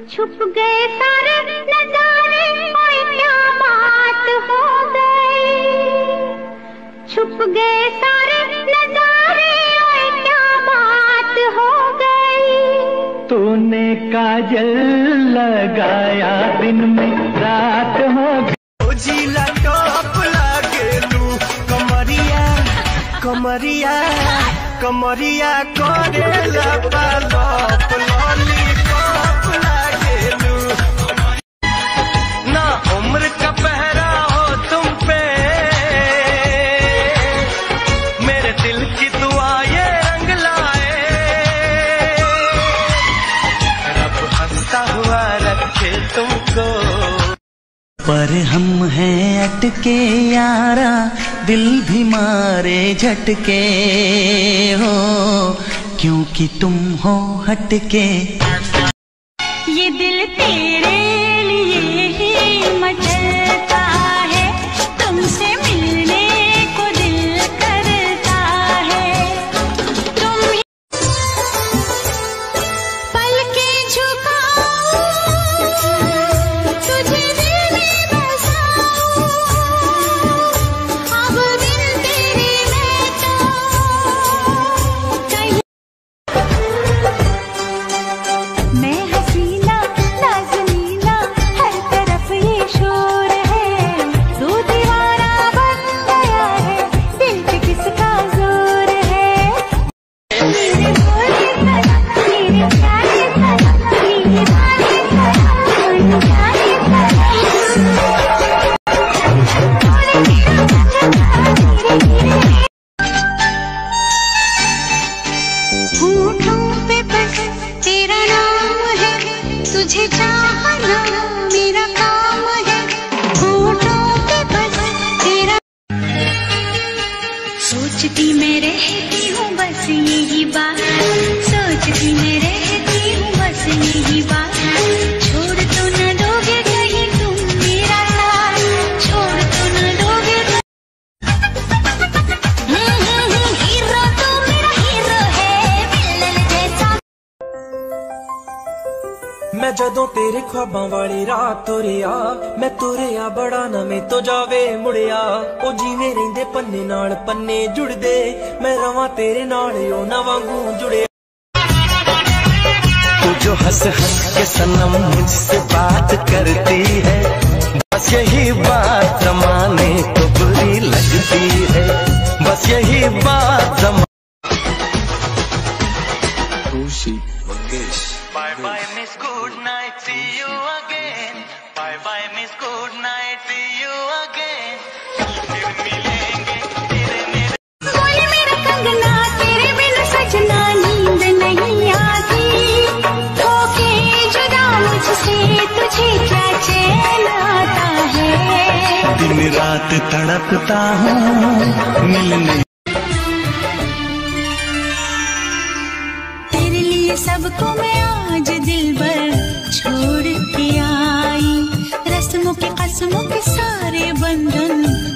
छुप गए सारे नजारे, ओए क्या बात हो गई। छुप गए सारे नजारे, ओए क्या बात हो गई। तूने काजल लगाया दिन में रात हो गई। झीला टॉप लागे लू कमरिया कमरिया कमरिया करेला पालप लॉलीपॉप लागे लू। ना उम्र का पहरा हो तुम पे, मेरे दिल की दुआ ये रंग लाए। रब हंसता हुआ रखे तुमको। पर हम हैं अटके यारा, दिल भी मारे झटके हो, क्योंकि तुम हो हटके। ये दिल तेरे लिए ही मचलता है, तुमसे मिलने को दिल करता है। तुम ही पलके झुकाओ, तुझे दिल में बसाओ। अब बिन तेरे मैं तो कहीं। मैं हसीना नाज़नीना, हर तरफ ये शोर है। तू दीवाना बन गया है, दिल पे किसका जोर है। तेरे बोले सदा, तेरे प्यारे सदा, तेरे बारे सदा, कोई जाने होठों पे बस तेरा नाम है, तुझे चाहना मेरा काम है। होठों पे बस तेरा, सोचती मैं रहती हूँ बस यही बात। सोचती मैं रहती हूँ बस यही बात। छोड़ तो न दोगे कहीं तुम मेरा साथ, छोड़ तो न दोगे। हीरो तो मेरा हीरो है, विलन जैसा। मैं जदों तेरे ख्वाबां वाली रात तुरिया, मैं तुरिया बड़ा नवें तो जावे मुड़िया। ओ जीवे रहिंदे पन्ने नाल पन्ने जुड़दे, मैं रवां तेरे नाल ओ ना वांगू जुड़े। तू जो हंस हंस के सनम मुझसे बात करती है, बस यही बात जमाने को बुरी लगती है। बस यही बात Bye bye miss good night, see you again. Bye bye miss good night, see you again. फिर मिलेंगे तेरे मेरे। बोले मेरा कंगना, तेरे बिन सजना नींद नहीं आती। होके जुदा मुझसे तुझे क्या चैन आता है। दिन रात तड़पता हूँ मिलने। तेरे लिए सबको मैं आज दिल भर छोड़ के आई। रस्मों के कसमों के सारे बंधन